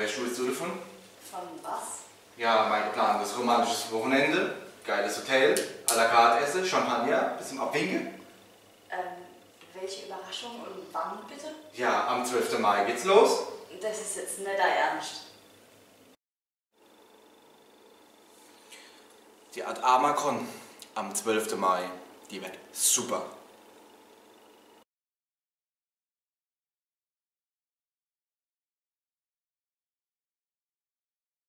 weißt du jetzt davon? Von was? Ja, mein geplantes romantisches Wochenende, geiles Hotel, à la carte Essen, Champagner, bisschen abwinken. Welche Überraschung und wann bitte? Ja, am 12. Mai geht's los. Das ist jetzt nicht dein Ernst. Die Art Amacon am 12. Mai, die wird super.